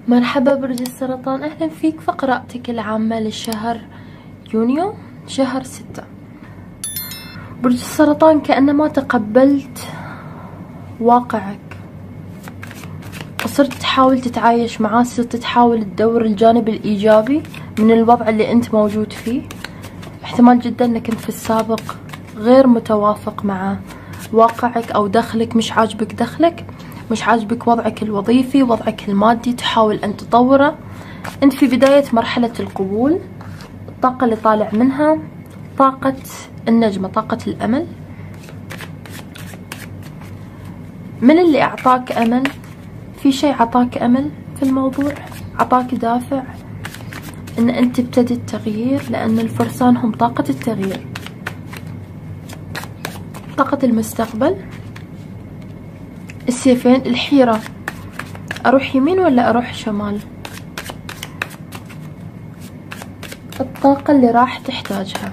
مرحبا برج السرطان، أهلا فيك في قراءتك العامة للشهر يونيو شهر 6. برج السرطان كأنما تقبلت واقعك وصرت تحاول تتعايش معاه، صرت تحاول تدور الجانب الإيجابي من الوضع اللي أنت موجود فيه. احتمال جدا أنك كنت في السابق غير متوافق مع واقعك أو دخلك، مش عاجبك دخلك، مش عاجبك وضعك الوظيفي، وضعك المادي، تحاول أن تطوره. أنت في بداية مرحلة القبول. الطاقة اللي طالع منها طاقة النجمة، طاقة الأمل. من اللي أعطاك أمل؟ في شيء عطاك أمل في الموضوع، عطاك دافع أن أنت تبتدي التغيير، لأن الفرسان هم طاقة التغيير، طاقة المستقبل. السيفين، الحيرة، أروح يمين ولا أروح شمال؟ الطاقة اللي راح تحتاجها،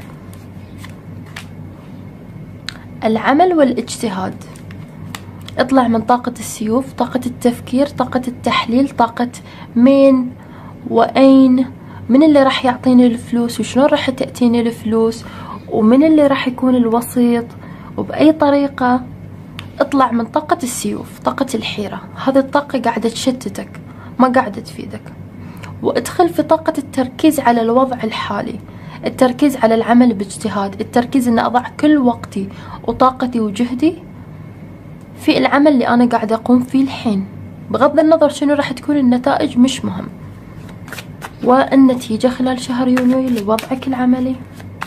العمل والاجتهاد. اطلع من طاقة السيوف، طاقة التفكير، طاقة التحليل، طاقة مين وأين، من اللي راح يعطيني الفلوس وشلون راح تأتيني الفلوس، ومن اللي راح يكون الوسيط وبأي طريقة. اطلع من طاقة السيوف، طاقة الحيرة، هذه الطاقة قاعدة تشتتك، ما قاعدة تفيدك. وادخل في طاقة التركيز على الوضع الحالي، التركيز على العمل باجتهاد، التركيز ان اضع كل وقتي وطاقتي وجهدي في العمل اللي انا قاعدة اقوم فيه الحين، بغض النظر شنو راح تكون النتائج، مش مهم. والنتيجة خلال شهر يونيو لوضعك العملي.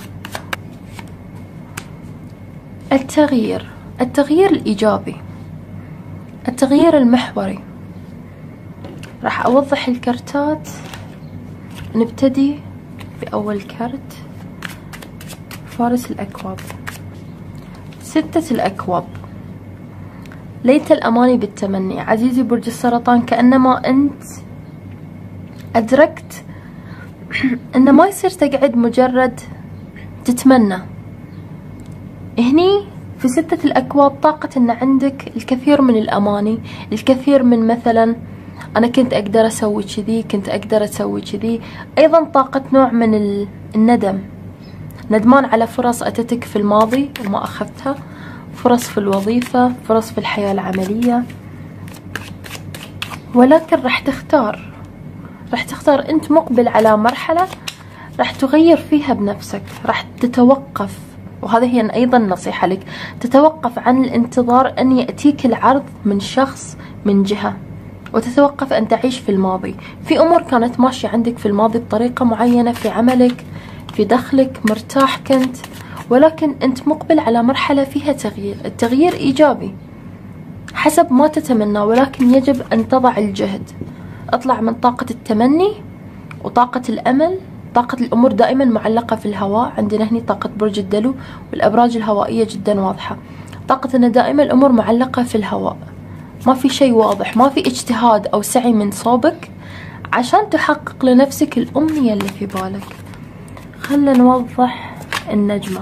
التغيير، التغيير الإيجابي، التغيير المحوري. راح أوضح الكرتات. نبتدي بأول كرت، فارس الأكواب، 6 الأكواب. ليت الأماني بالتمني. عزيزي برج السرطان، كأنما أنت أدركت أن ما يصير تقعد مجرد تتمنى. هني في 6 الأكواب طاقة أن عندك الكثير من الأماني، الكثير من مثلا أنا كنت أقدر أسوي كذي، كنت أقدر أسوي كذي. أيضا طاقة نوع من الندم، ندمان على فرص أتتك في الماضي وما أخذتها، فرص في الوظيفة، فرص في الحياة العملية. ولكن راح تختار أنت مقبل على مرحلة راح تغير فيها بنفسك، راح تتوقف. وهذه هي أيضا نصيحة لك، تتوقف عن الانتظار أن يأتيك العرض من شخص من جهة، وتتوقف أن تعيش في الماضي. في أمور كانت ماشية عندك في الماضي بطريقة معينة، في عملك، في دخلك، مرتاح كنت، ولكن أنت مقبل على مرحلة فيها تغيير. التغيير إيجابي حسب ما تتمنى، ولكن يجب أن تضع الجهد. اطلع من طاقة التمني وطاقة الأمل. طاقة الأمور دائما معلقة في الهواء، عندنا هني طاقة برج الدلو والأبراج الهوائية جدا واضحة. طاقة أن دائما الأمور معلقة في الهواء، ما في شيء واضح، ما في اجتهاد أو سعي من صوبك عشان تحقق لنفسك الأمنية اللي في بالك. خلنا نوضح النجمة.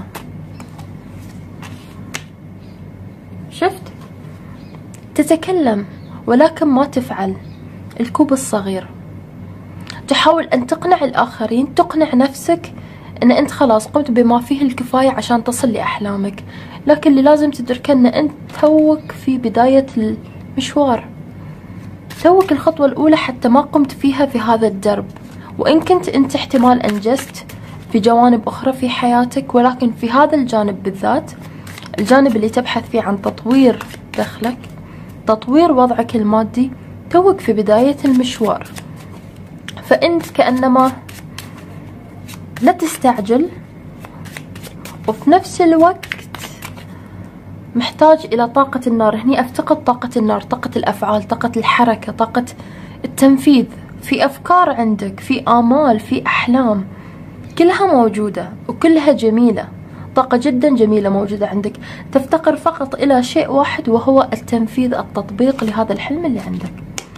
شفت؟ تتكلم ولكن ما تفعل. الكوب الصغير، تحاول أن تقنع الآخرين، تقنع نفسك أن أنت خلاص قمت بما فيه الكفاية عشان تصل لأحلامك، لكن اللي لازم تدرك أن أنت توك في بداية المشوار، توك الخطوة الأولى حتى ما قمت فيها في هذا الدرب. وإن كنت أنت احتمال أنجزت في جوانب أخرى في حياتك، ولكن في هذا الجانب بالذات، الجانب اللي تبحث فيه عن تطوير دخلك، تطوير وضعك المادي، توك في بداية المشوار. فأنت كأنما لا تستعجل، وفي نفس الوقت محتاج إلى طاقة النار. هني أفتقد طاقة النار، طاقة الأفعال، طاقة الحركة، طاقة التنفيذ. في أفكار عندك، في آمال، في أحلام، كلها موجودة وكلها جميلة. طاقة جدا جميلة موجودة عندك، تفتقر فقط إلى شيء واحد، وهو التنفيذ، التطبيق لهذا الحلم اللي عندك.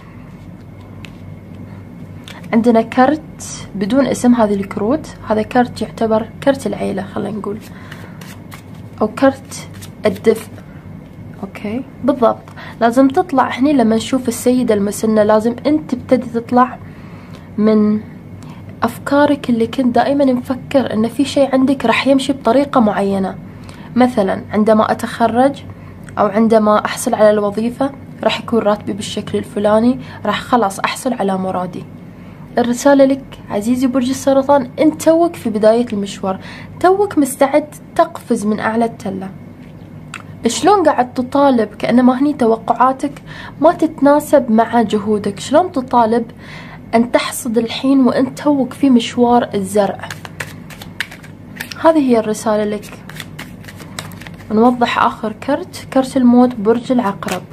عندنا كرت بدون اسم، هذه الكروت، هذا كرت يعتبر كرت العيلة خلينا نقول، أو كرت الدفء. اوكي بالضبط. لازم تطلع هني لما نشوف السيدة المسنة، لازم انت تبتدي تطلع من افكارك اللي كنت دائما مفكر ان في شيء عندك راح يمشي بطريقة معينة. مثلا عندما اتخرج او عندما احصل على الوظيفة راح يكون راتبي بالشكل الفلاني، راح خلاص احصل على مرادي. الرسالة لك عزيزي برج السرطان، انت توك في بداية المشوار، توك مستعد تقفز من اعلى التلة. شلون قاعد تطالب كأنما هني توقعاتك ما تتناسب مع جهودك؟ شلون تطالب أن تحصد الحين وأنت توك في مشوار الزرع؟ هذه هي الرسالة لك. نوضح آخر كرت الموت، برج العقرب.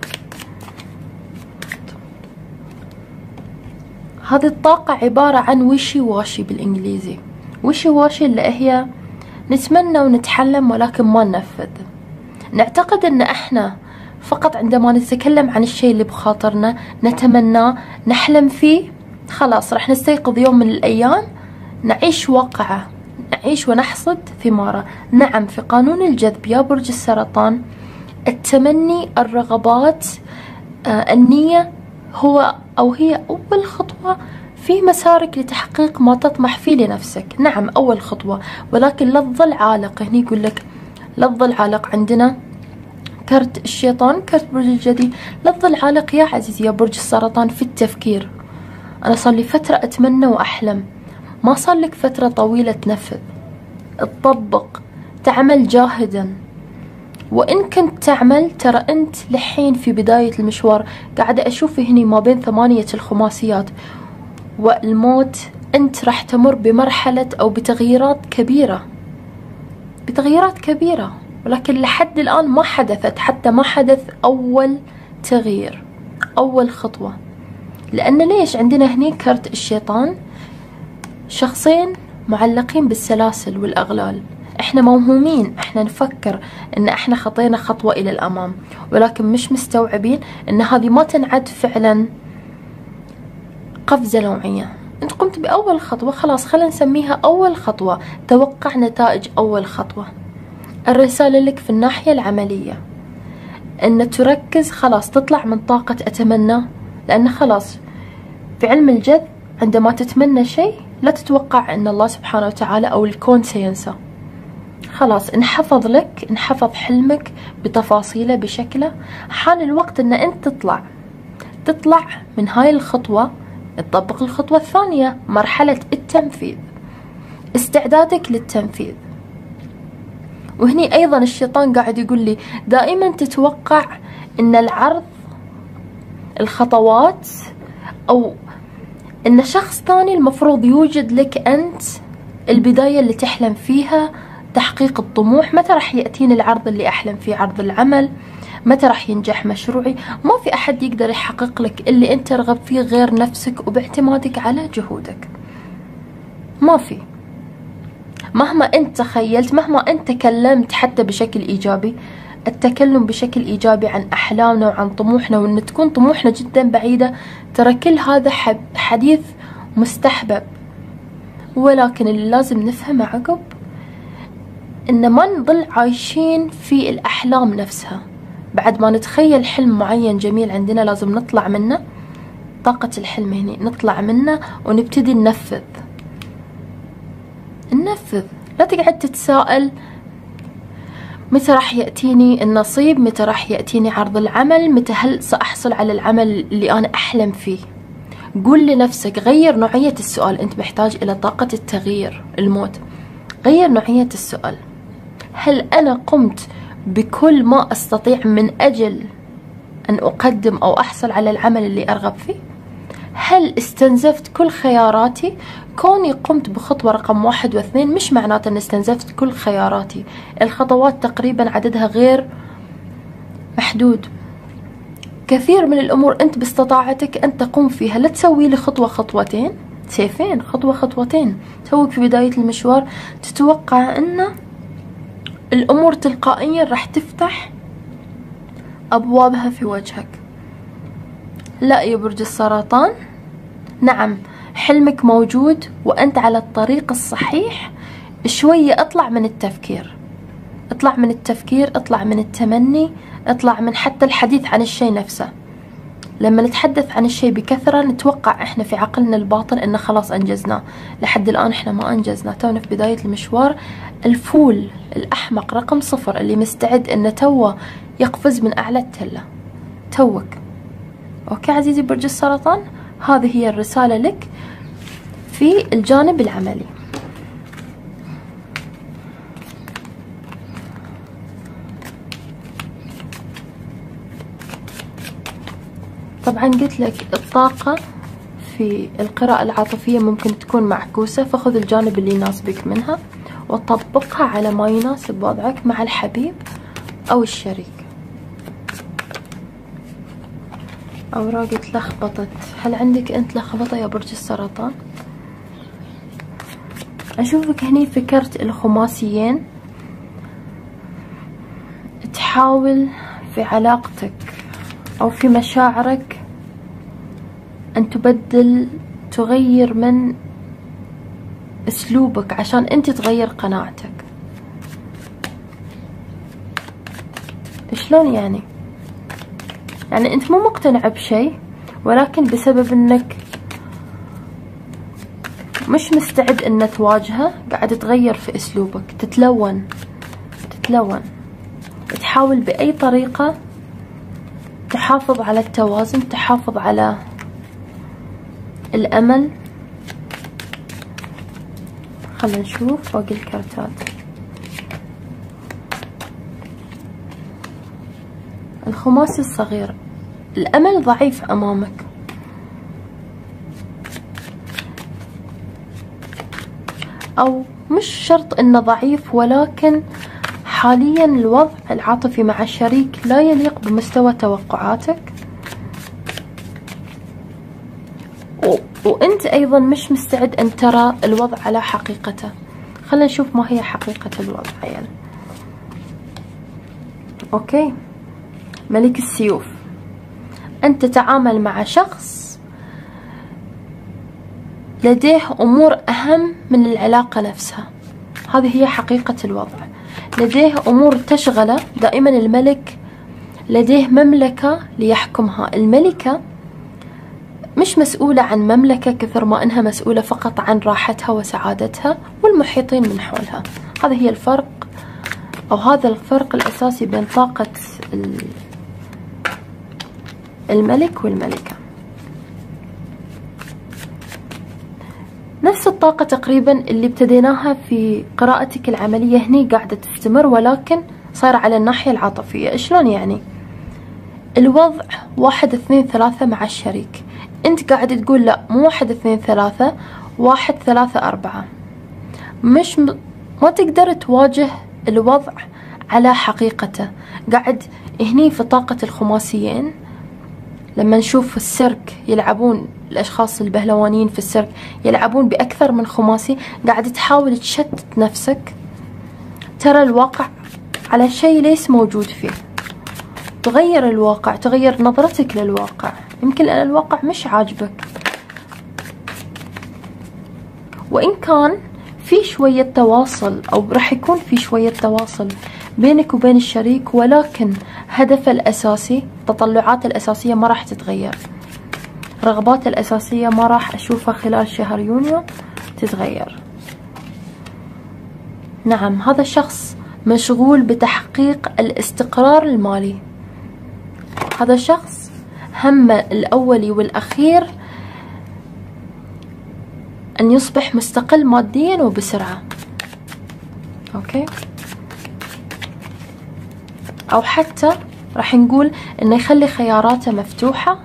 هذه الطاقة عبارة عن وشي واشي بالإنجليزي. وشي واشي اللي هي نتمنى ونتحلم ولكن ما ننفذ. نعتقد ان احنا فقط عندما نتكلم عن الشيء اللي بخاطرنا نتمناه نحلم فيه، خلاص راح نستيقظ يوم من الايام نعيش واقعه، نعيش ونحصد ثماره. نعم، في قانون الجذب يا برج السرطان التمني، الرغبات، النية هو أو هي أول خطوة في مسارك لتحقيق ما تطمح فيه لنفسك. نعم أول خطوة، ولكن لا تظل عالق. هني يقول لك لا تظل عالق. عندنا كرت الشيطان، كرت برج الجدي. لا تظل عالق يا عزيزي يا برج السرطان في التفكير. أنا صار لي فترة أتمنى وأحلم، ما صار لك فترة طويلة تنفذ، تطبق، تعمل جاهدا. وإن كنت تعمل ترى أنت لحين في بداية المشوار. قاعدة أشوف هني ما بين 8 الخماسيات والموت. أنت راح تمر بمرحلة أو بتغييرات كبيرة، بتغييرات كبيرة، ولكن لحد الآن ما حدثت، حتى ما حدث أول تغيير، أول خطوة. لأن ليش عندنا هني كرت الشيطان؟ شخصين معلقين بالسلاسل والأغلال. احنا موهومين، احنا نفكر ان احنا خطينا خطوة الى الامام، ولكن مش مستوعبين ان هذه ما تنعد فعلا قفزة نوعية. انت قمت باول خطوة، خلاص خلينا نسميها اول خطوة، توقع نتائج اول خطوة. الرسالة لك في الناحية العملية ان تركز، خلاص تطلع من طاقة اتمنى، لان خلاص في علم الجذب عندما تتمنى شيء لا تتوقع ان الله سبحانه وتعالى او الكون سينسى. خلاص انحفظ لك، انحفظ حلمك بتفاصيله بشكله. حان الوقت ان انت تطلع من هاي الخطوة، تطبق الخطوة الثانية، مرحلة التنفيذ، استعدادك للتنفيذ. وهني ايضا الشيطان قاعد يقول لي دائما تتوقع ان العرض، الخطوات، او ان شخص ثاني المفروض يوجد لك انت البداية اللي تحلم فيها، تحقيق الطموح. متى راح يأتيني العرض اللي أحلم فيه، عرض العمل؟ متى راح ينجح مشروعي؟ ما في أحد يقدر يحقق لك اللي أنت ترغب فيه غير نفسك وباعتمادك على جهودك. ما في، مهما أنت تخيلت، مهما أنت تكلمت حتى بشكل إيجابي. التكلم بشكل إيجابي عن أحلامنا وعن طموحنا، وأن تكون طموحنا جدا بعيدة، ترى كل هذا حديث مستحبب. ولكن اللي لازم نفهمه عقب إن ما نظل عايشين في الأحلام نفسها. بعد ما نتخيل حلم معين جميل عندنا لازم نطلع منه، طاقة الحلم هنا نطلع منه ونبتدي ننفذ. لا تقعد تتساءل متى راح يأتيني النصيب، متى راح يأتيني عرض العمل، متى هل سأحصل على العمل اللي أنا أحلم فيه. قول لنفسك، غير نوعية السؤال. أنت محتاج إلى طاقة التغيير، الموت. غير نوعية السؤال. هل أنا قمت بكل ما أستطيع من أجل أن أقدم أو أحصل على العمل اللي أرغب فيه؟ هل استنزفت كل خياراتي؟ كوني قمت بخطوة رقم 1 و2 مش معناته أن استنزفت كل خياراتي. الخطوات تقريبا عددها غير محدود. كثير من الأمور أنت باستطاعتك أن تقوم فيها. لا تسوي لي خطوة خطوتين، سيفين، خطوة خطوتين. توك في بداية المشوار تتوقع أن الأمور تلقائيا راح تفتح أبوابها في وجهك. لا يا برج السرطان، نعم حلمك موجود وأنت على الطريق الصحيح. شوية اطلع من التفكير، اطلع من التفكير، اطلع من التمني، اطلع من حتى الحديث عن الشيء نفسه. لما نتحدث عن الشيء بكثرة نتوقع احنا في عقلنا الباطن انه خلاص انجزناه. لحد الان احنا ما انجزنا، تونا في بداية المشوار. الفول الاحمق رقم 0 اللي مستعد انه توه يقفز من اعلى التلة توك. اوكي عزيزي برج السرطان، هذه هي الرسالة لك في الجانب العملي. طبعا قلت لك الطاقة في القراءة العاطفية ممكن تكون معكوسة، فخذ الجانب اللي يناسبك منها وطبقها على ما يناسب وضعك مع الحبيب أو الشريك. أوراق اتلخبطت، هل عندك أنت لخبطة يا برج السرطان؟ أشوفك هني فكرت الخماسيين، تحاول في علاقتك أو في مشاعرك أن تغير من أسلوبك عشان أنت تغير قناعتك. شلون يعني؟ يعني أنت مو مقتنع بشيء، ولكن بسبب أنك مش مستعد أن تواجهه قاعد تغير في أسلوبك، تتلون، تحاول بأي طريقة تحافظ على التوازن، تحافظ على الأمل. خلينا نشوف فوق الكارتات. الخماسي الصغير، الأمل ضعيف أمامك، أو مش شرط إنه ضعيف، ولكن حاليا الوضع العاطفي مع الشريك لا يليق بمستوى توقعاتك، وانت ايضا مش مستعد ان ترى الوضع على حقيقته. خلينا نشوف ما هي حقيقة الوضع يعني. اوكي، ملك السيوف، انت تتعامل مع شخص لديه امور اهم من العلاقة نفسها، هذه هي حقيقة الوضع. لديه امور تشغله دائما. الملك لديه مملكة ليحكمها. الملكة مش مسؤولة عن مملكة كثر ما انها مسؤولة فقط عن راحتها وسعادتها والمحيطين من حولها. هذا هي الفرق، او هذا الفرق الاساسي بين طاقة الملك والملكة. نفس الطاقة تقريبا اللي ابتديناها في قراءتك العملية هني قاعدة تستمر، ولكن صار على الناحية العاطفية. شلون يعني؟ الوضع 1 2 3 مع الشريك، انت قاعد تقول لا مو 1 2 3، 1 3 4. ما تقدر تواجه الوضع على حقيقته. قاعد هني في طاقة الخماسيين لما نشوف السيرك يلعبون، الأشخاص البهلوانيين في السيرك يلعبون بأكثر من خماسي، قاعد تحاول تشتت نفسك، ترى الواقع على شيء ليس موجود فيه، تغير الواقع، تغير نظرتك للواقع. يمكن لأن الواقع مش عاجبك، وإن كان في شوية تواصل أو راح يكون في شوية تواصل بينك وبين الشريك، ولكن هدفه الأساسي، التطلعات الأساسية ما راح تتغير، رغبات الأساسية ما راح أشوفها خلال شهر يونيو تتغير. نعم، هذا الشخص مشغول بتحقيق الاستقرار المالي. هذا الشخص همه الأولي والأخير أن يصبح مستقل ماديا وبسرعة. أوكي، أو حتى راح نقول إنه يخلي خياراته مفتوحة،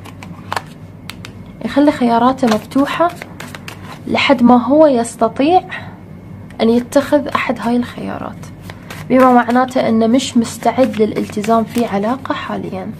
يخلي خياراته مفتوحة لحد ما هو يستطيع أن يتخذ أحد هاي الخيارات، بما معناته أنه مش مستعد للالتزام في علاقة حاليا.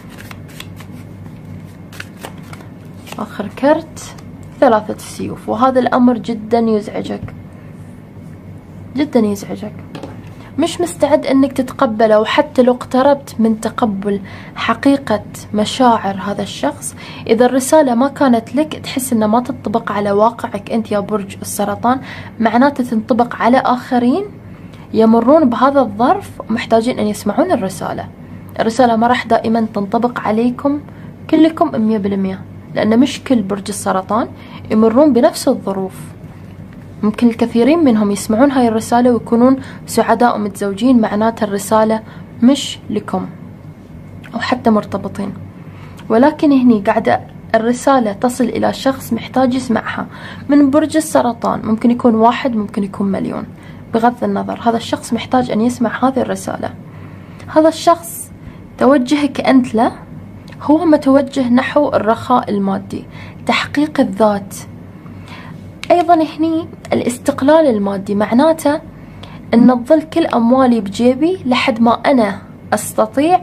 آخر كرت 3 السيوف، وهذا الأمر جدا يزعجك، جدا يزعجك، مش مستعد أنك تتقبله. وحتى لو اقتربت من تقبل حقيقة مشاعر هذا الشخص، إذا الرسالة ما كانت لك، تحس أنها ما تنطبق على واقعك أنت يا برج السرطان، معناته تنطبق على آخرين يمرون بهذا الظرف ومحتاجين أن يسمعون الرسالة. الرسالة ما راح دائما تنطبق عليكم كلكم 100%، لأن مش كل برج السرطان يمرون بنفس الظروف. ممكن الكثيرين منهم يسمعون هاي الرسالة ويكونون سعداء ومتزوجين، معناته الرسالة مش لكم، أو حتى مرتبطين. ولكن هني قاعدة الرسالة تصل إلى شخص محتاج يسمعها من برج السرطان. ممكن يكون واحد، ممكن يكون مليون، بغض النظر. هذا الشخص محتاج أن يسمع هذه الرسالة. هذا الشخص توجهك أنت له هو متوجه نحو الرخاء المادي، تحقيق الذات. أيضا هني الاستقلال المادي، معناته أن تظل كل أموالي بجيبي لحد ما أنا أستطيع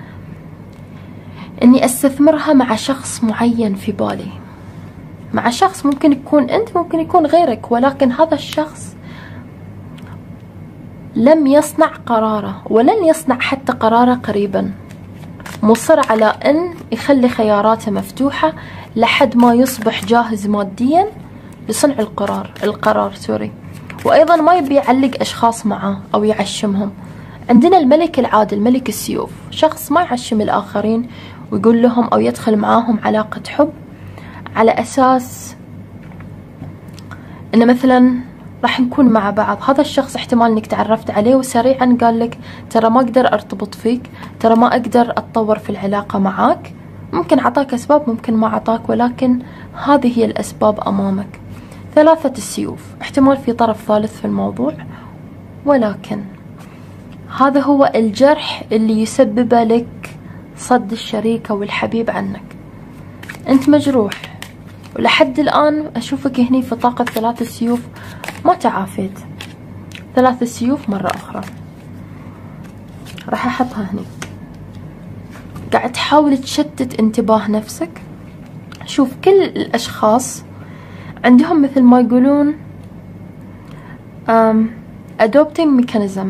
أني أستثمرها مع شخص معين في بالي، مع شخص ممكن يكون أنت، ممكن يكون غيرك، ولكن هذا الشخص لم يصنع قراره ولن يصنع حتى قراره قريبا. مصر على أن يخلي خياراته مفتوحة لحد ما يصبح جاهز ماديا لصنع القرار سوري. وأيضا ما يبي يعلق أشخاص معاه أو يعشمهم. عندنا الملك العادل، ملك السيوف، شخص ما يعشم الآخرين ويقول لهم أو يدخل معاهم علاقة حب على أساس إن مثلا راح نكون مع بعض. هذا الشخص احتمال انك تعرفت عليه وسريعا قال لك ترى ما اقدر ارتبط فيك، ترى ما اقدر اتطور في العلاقة معاك. ممكن عطاك اسباب، ممكن ما عطاك، ولكن هذه هي الاسباب امامك. ثلاثة السيوف، احتمال في طرف ثالث في الموضوع، ولكن هذا هو الجرح اللي يسببه لك صد الشريك او الحبيب عنك. انت مجروح، ولحد الان اشوفك هني في طاقة ثلاث السيوف ما تعافيت. ثلاث السيوف مرة أخرى راح أحطها هني. قاعد تحاول تشتت انتباه نفسك. شوف كل الأشخاص عندهم مثل ما يقولون adopting mechanism،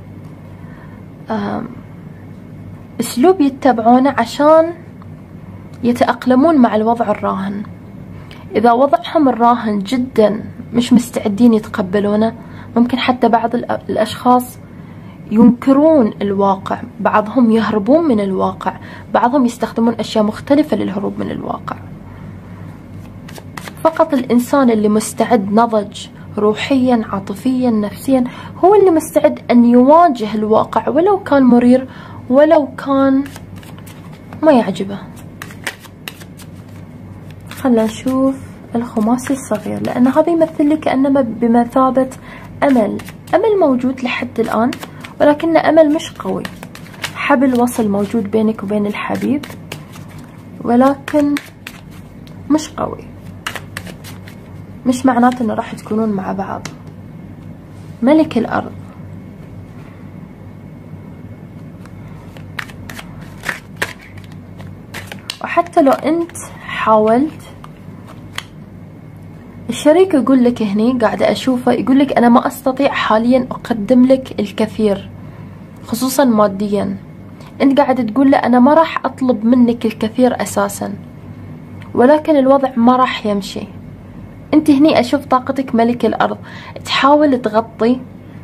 أسلوب يتبعونه عشان يتأقلمون مع الوضع الراهن. إذا وضعهم الراهن جدا مش مستعدين يتقبلونه، ممكن حتى بعض الأشخاص ينكرون الواقع، بعضهم يهربون من الواقع، بعضهم يستخدمون أشياء مختلفة للهروب من الواقع. فقط الإنسان اللي مستعد نضج روحيا عاطفيا نفسيا هو اللي مستعد أن يواجه الواقع، ولو كان مرير، ولو كان ما يعجبه. خلنا نشوف الخماسي الصغير، لأن هذا يمثل لي كأنما بمثابة أمل موجود لحد الآن، ولكن أمل مش قوي. حبل وصل موجود بينك وبين الحبيب، ولكن مش قوي. مش معناته أنه راح تكونون مع بعض. ملك الأرض، وحتى لو أنت حاولت، الشريك يقول لك هني، قاعدة أشوفه يقول لك أنا ما أستطيع حاليا أقدم لك الكثير خصوصا ماديا. أنت قاعدة تقول له أنا ما راح أطلب منك الكثير أساسا، ولكن الوضع ما راح يمشي. أنت هني أشوف طاقتك ملك الأرض تحاول تغطي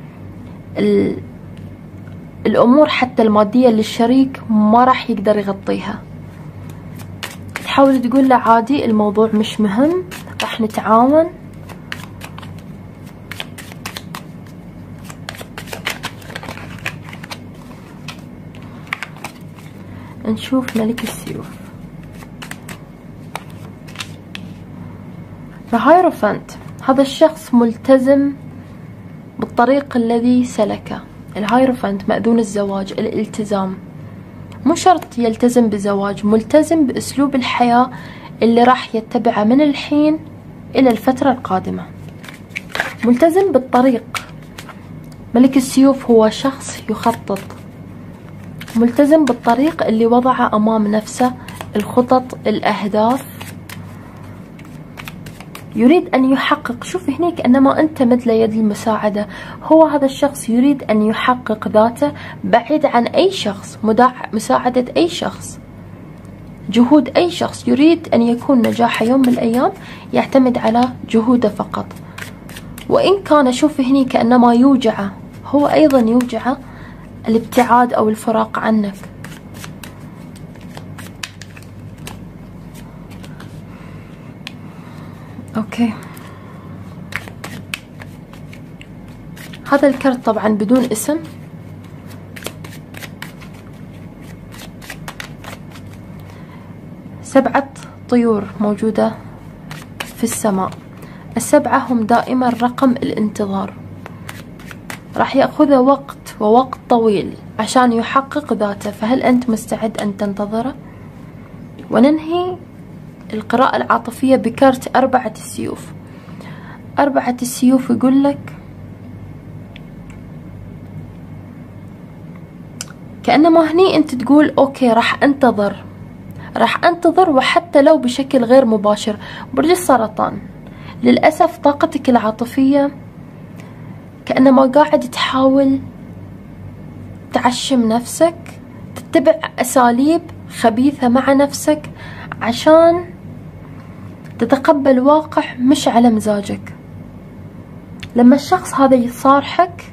الأمور حتى المادية اللي الشريك ما راح يقدر يغطيها. تحاول تقول له عادي، الموضوع مش مهم، راح نتعاون. نشوف ملك السيوف، الهايروفانت. هذا الشخص ملتزم بالطريق الذي سلكه. الهايروفانت مأذون الزواج، الالتزام. مو شرط يلتزم بزواج، ملتزم بأسلوب الحياة اللي راح يتبعه من الحين إلى الفترة القادمة. ملتزم بالطريق. ملك السيوف هو شخص يخطط، ملتزم بالطريق اللي وضعه أمام نفسه، الخطط، الأهداف، يريد أن يحقق. شوف هنيك أنما أنت مثل يد المساعدة. هو هذا الشخص يريد أن يحقق ذاته بعيد عن أي شخص، مساعدة أي شخص، جهود أي شخص. يريد أن يكون نجاحه يوم من الأيام يعتمد على جهوده فقط. وإن كان شوف هني كأنما يوجعه هو أيضا يوجعه الابتعاد أو الفراق عنك. أوكي، هذا الكرت طبعا بدون اسم. سبعة طيور موجودة في السماء. السبعة هم دائما رقم الانتظار، راح يأخذ وقت طويل عشان يحقق ذاته، فهل أنت مستعد أن تنتظره؟ وننهي القراءة العاطفية بكرت أربعة السيوف. أربعة السيوف يقول لك كأنما هني أنت تقول أوكي راح أنتظر وحتى لو بشكل غير مباشر. برج السرطان، للأسف طاقتك العاطفية كأنما قاعد تحاول تعشم نفسك، تتبع أساليب خبيثة مع نفسك عشان تتقبل واقع مش على مزاجك. لما الشخص هذا يصارحك،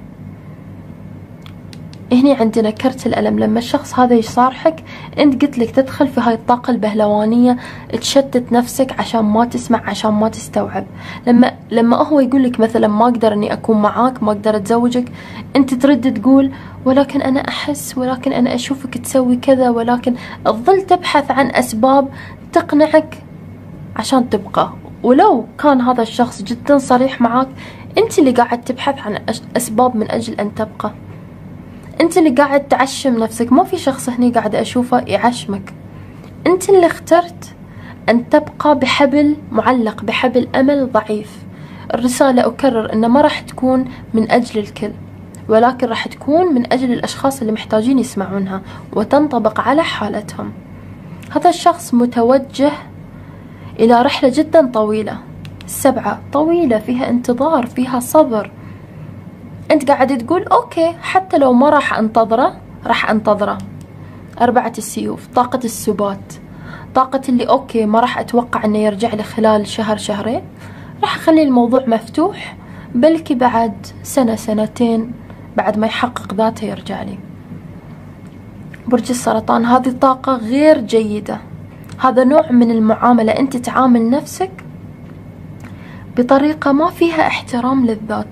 هني عندنا كرت الألم، لما الشخص هذا يصارحك انت قلت لك تدخل في هاي الطاقة البهلوانية، تشتت نفسك عشان ما تسمع، عشان ما تستوعب. لما هو يقول لك مثلا ما اقدر اني اكون معاك، ما اقدر اتزوجك، انت ترد تقول ولكن انا احس، ولكن انا اشوفك تسوي كذا، ولكن تظل تبحث عن اسباب تقنعك عشان تبقى. ولو كان هذا الشخص جدا صريح معاك، انت اللي قاعد تبحث عن اسباب من اجل ان تبقى، انت اللي قاعد تعشم نفسك. ما في شخص هني قاعد اشوفه يعشمك، انت اللي اخترت ان تبقى بحبل معلق، بحبل امل ضعيف. الرسالة اكرر انه ما راح تكون من اجل الكل، ولكن راح تكون من اجل الاشخاص اللي محتاجين يسمعونها وتنطبق على حالتهم. هذا الشخص متوجه الى رحلة جدا طويلة. السبعة طويلة، فيها انتظار، فيها صبر. انت قاعد تقول اوكي حتى لو ما راح انتظره. أربعة السيوف، طاقة السبات، طاقة اللي اوكي ما راح اتوقع انه يرجع لي خلال شهر شهرين، راح اخلي الموضوع مفتوح، بلكي بعد سنة سنتين بعد ما يحقق ذاته يرجع لي. برج السرطان، هذه طاقة غير جيدة، هذا نوع من المعاملة، انت تعامل نفسك بطريقة ما فيها احترام للذات.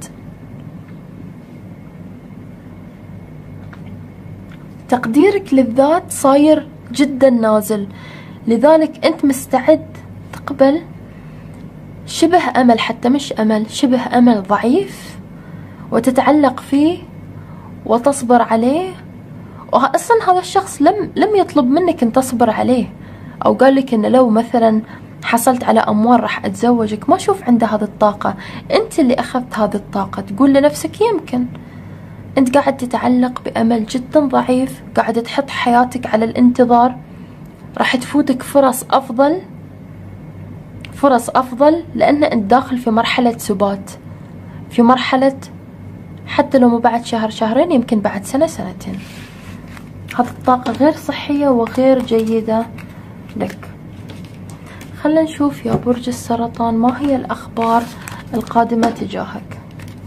تقديرك للذات صاير جدا نازل، لذلك انت مستعد تقبل شبه امل، حتى مش امل، شبه امل ضعيف، وتتعلق فيه وتصبر عليه. واصلا هذا الشخص لم يطلب منك ان تصبر عليه، او قال لك ان لو مثلا حصلت على اموال راح اتزوجك. ما اشوف عنده هذه الطاقة، انت اللي اخذت هذه الطاقة تقول لنفسك يمكن. انت قاعد تتعلق بامل جدا ضعيف، قاعد تحط حياتك على الانتظار، راح تفوتك فرص افضل، لان انت داخل في مرحلة سبات، في مرحلة حتى لو مو بعد شهر شهرين، يمكن بعد سنة سنتين. هذه الطاقة غير صحية وغير جيدة لك. خلينا نشوف يا برج السرطان ما هي الأخبار القادمة تجاهك.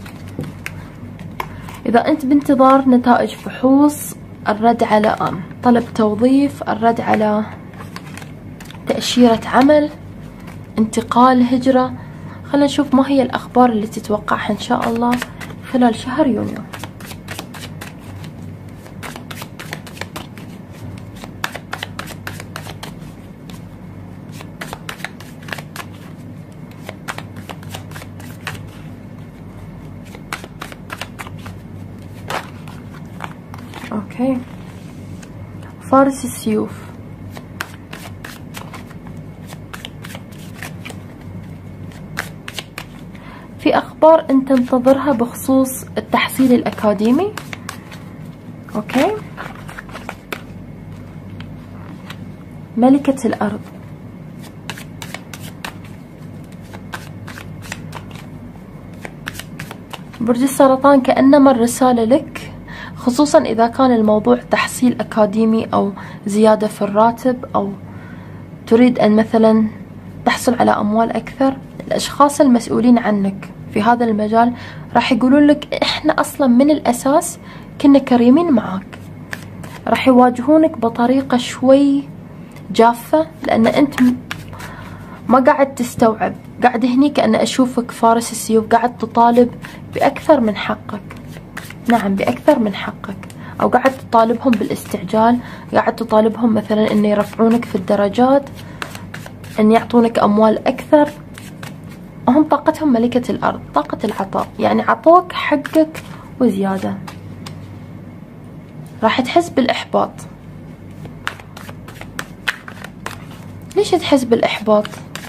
إذا أنت بانتظار نتائج فحوص، الرد على طلب توظيف، الرد على تأشيرة عمل، انتقال، هجرة، خلينا نشوف ما هي الأخبار اللي تتوقعها إن شاء الله خلال شهر يونيو. اوكي، فارس السيوف، في اخبار انت تنتظرها بخصوص التحصيل الاكاديمي. اوكي، ملكة الارض، برج السرطان، كأنما الرسالة لك، خصوصا إذا كان الموضوع تحصيل أكاديمي أو زيادة في الراتب، أو تريد أن مثلا تحصل على أموال أكثر. الأشخاص المسؤولين عنك في هذا المجال راح يقولون لك احنا اصلا من الاساس كنا كريمين معاك. راح يواجهونك بطريقة شوي جافة، لان انت ما قاعد تستوعب. قاعد هني كأن اشوفك فارس السيوف، قاعد تطالب باكثر من حقك. نعم، باكثر من حقك. او قاعد تطالبهم بالاستعجال، قاعد تطالبهم مثلا ان يرفعونك في الدرجات، ان يعطونك اموال اكثر. هم طاقتهم ملكة الارض، طاقة العطاء، يعني عطوك حقك وزيادة. راح تحس بالاحباط. ليش تحس بالاحباط؟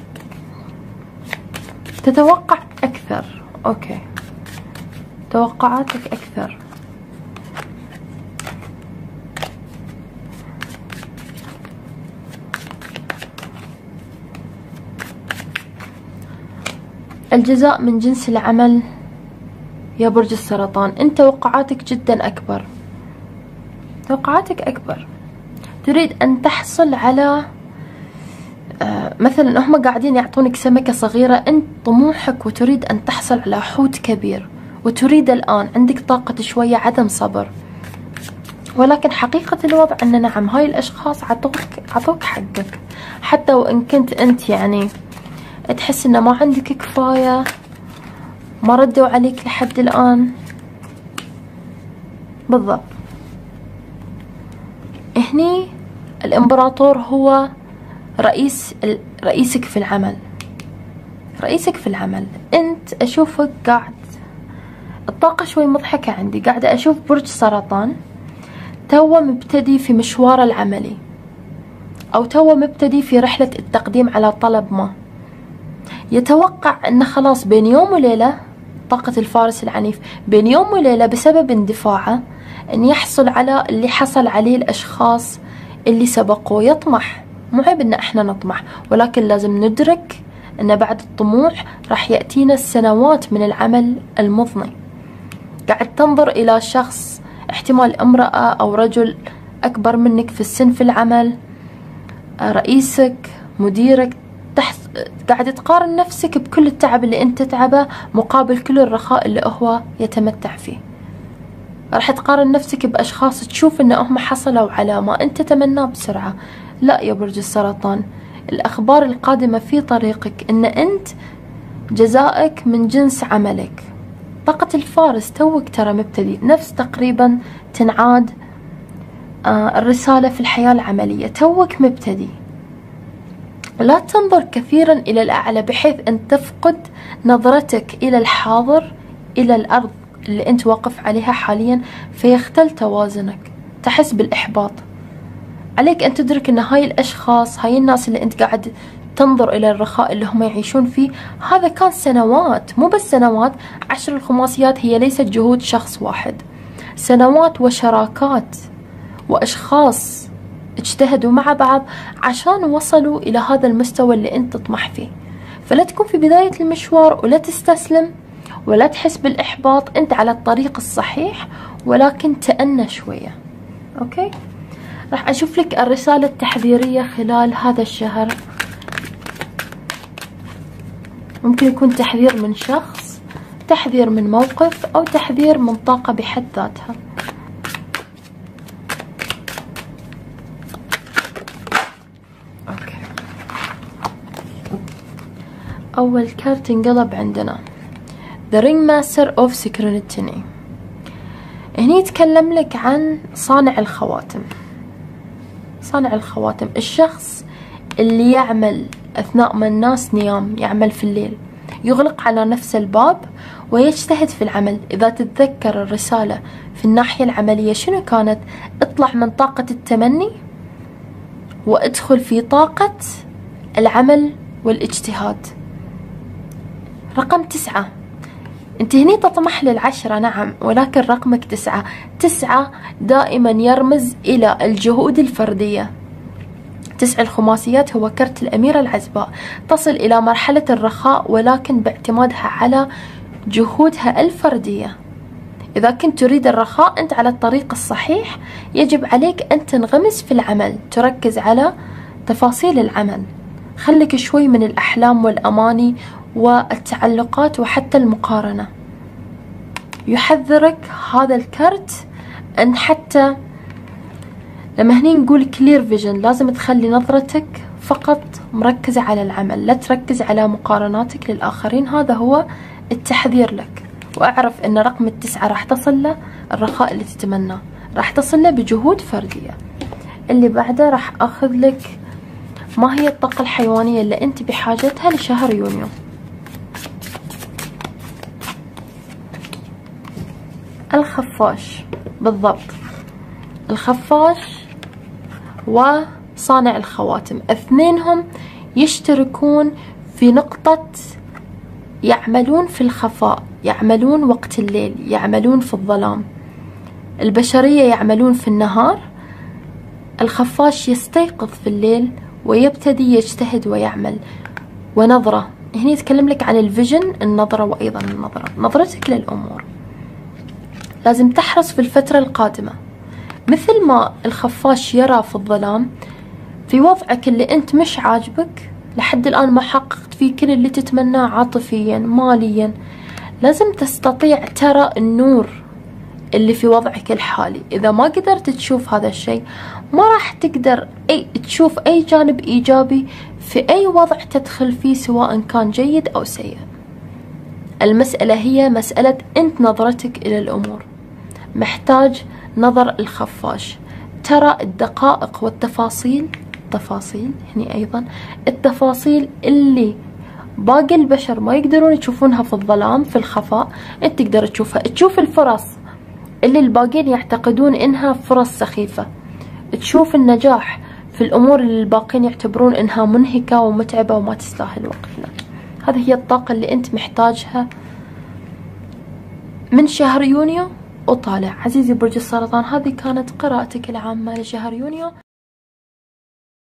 تتوقع اكثر. اوكي، توقعاتك اكثر. الجزاء من جنس العمل يا برج السرطان. انت توقعاتك جدا اكبر، توقعاتك اكبر. تريد ان تحصل على مثلا هم قاعدين يعطونك سمكة صغيرة، انت طموحك وتريد ان تحصل على حوت كبير، وتريد الان، عندك طاقة شوية عدم صبر. ولكن حقيقة الوضع ان نعم، هاي الاشخاص عطوك حقك، حتى وان كنت انت يعني تحس انه ما عندك كفاية، ما ردوا عليك لحد الان. بالضبط. هني الامبراطور هو رئيسك في العمل، رئيسك في العمل. انت اشوفك قاعد، الطاقة شوي مضحكة عندي، قاعدة اشوف برج سرطان توه مبتدي في مشواره العملي، او توه مبتدي في رحلة التقديم على طلب ما. يتوقع انه خلاص بين يوم وليلة، طاقة الفارس العنيف، بين يوم وليلة بسبب اندفاعه ان يحصل على اللي حصل عليه الاشخاص اللي سبقوه. يطمح، مو عيب ان احنا نطمح، ولكن لازم ندرك ان بعد الطموح راح يأتينا السنوات من العمل المضني. قاعد تنظر الى شخص، احتمال امرأة او رجل اكبر منك في السن في العمل، رئيسك، مديرك، قاعد تقارن نفسك بكل التعب اللي انت تتعبه مقابل كل الرخاء اللي هو يتمتع فيه. راح تقارن نفسك باشخاص تشوف ان هم حصلوا على ما انت تتمناه بسرعة. لا يا برج السرطان، الاخبار القادمة في طريقك ان انت جزائك من جنس عملك. طاقة الفارس توك ترى مبتدي، نفس تقريبا تنعاد الرسالة في الحياة العملية، توك مبتدي. لا تنظر كثيرا إلى الأعلى بحيث أن تفقد نظرتك إلى الحاضر، إلى الأرض اللي أنت واقف عليها حاليا، فيختل توازنك، تحس بالإحباط. عليك أن تدرك أن هاي الأشخاص، هاي الناس اللي أنت قاعد تنظر إلى الرخاء اللي هم يعيشون فيه، هذا كان سنوات، مو بس سنوات. 10 الخماسيات هي ليست جهود شخص واحد، سنوات وشراكات وأشخاص اجتهدوا مع بعض عشان وصلوا إلى هذا المستوى اللي أنت تطمح فيه. فلا تكون في بداية المشوار ولا تستسلم ولا تحس بالإحباط، أنت على الطريق الصحيح، ولكن تأنى شوية. أوكي، راح أشوف لك الرسالة التحذيرية خلال هذا الشهر. ممكن يكون تحذير من شخص، تحذير من موقف، أو تحذير من طاقة بحد ذاتها. أوكي، أول كارت انقلب عندنا The Ringmaster of Synchronicity. هني يتكلم لك عن صانع الخواتم. صانع الخواتم، الشخص اللي يعمل أثناء ما الناس نيام، يعمل في الليل، يغلق على نفس الباب ويجتهد في العمل. إذا تتذكر الرسالة في الناحية العملية شنو كانت؟ اطلع من طاقة التمني وادخل في طاقة العمل والاجتهاد. رقم 9، انت هني تطمح لل10 نعم، ولكن رقمك 9. 9 دائما يرمز إلى الجهود الفردية. 9 الخماسيات هو كرت الأميرة العزباء، تصل إلى مرحلة الرخاء ولكن باعتمادها على جهودها الفردية. إذا كنت تريد الرخاء أنت على الطريق الصحيح، يجب عليك أن تنغمس في العمل، تركز على تفاصيل العمل، خليك شوي من الأحلام والأماني والتعلقات وحتى المقارنة. يحذرك هذا الكرت أن حتى لما هني نقول كلير فيجن لازم تخلي نظرتك فقط مركزة على العمل، لا تركز على مقارناتك للآخرين. هذا هو التحذير لك. وأعرف أن رقم 9 راح تصل له الرخاء اللي تتمناه، راح تصل له بجهود فردية. اللي بعده راح أخذ لك ما هي الطاقة الحيوانية اللي أنت بحاجتها لشهر يونيو. الخفاش، بالضبط الخفاش وصانع الخواتم، اثنينهم يشتركون في نقطة يعملون في الخفاء، يعملون وقت الليل، يعملون في الظلام. البشرية يعملون في النهار، الخفاش يستيقظ في الليل ويبتدي يجتهد ويعمل. ونظرة، هنا يتكلم لك عن الفيجن، النظرة، وأيضا النظرة، نظرتك للأمور. لازم تحرص في الفترة القادمة مثل ما الخفاش يرى في الظلام في وضعك اللي أنت مش عاجبك، لحد الآن ما حققت فيه كل اللي تتمناه عاطفيا ماليا، لازم تستطيع ترى النور اللي في وضعك الحالي. إذا ما قدرت تشوف هذا الشيء ما راح تقدر تشوف أي جانب إيجابي في أي وضع تدخل فيه، سواء كان جيد أو سيء. المسألة هي مسألة أنت نظرتك إلى الأمور. محتاج نظر الخفاش، ترى الدقائق والتفاصيل، هني أيضا التفاصيل اللي باقي البشر ما يقدرون يشوفونها في الظلام في الخفاء، أنت تقدر تشوفها. تشوف الفرص اللي الباقين يعتقدون إنها فرص سخيفة، تشوف النجاح في الأمور اللي الباقين يعتبرون إنها منهكة ومتعبة وما تستاهل وقتنا. هذه هي الطاقة اللي أنت محتاجها من شهر يونيو وطالع. عزيزي برج السرطان، هذه كانت قراءتك العامة لشهر يونيو.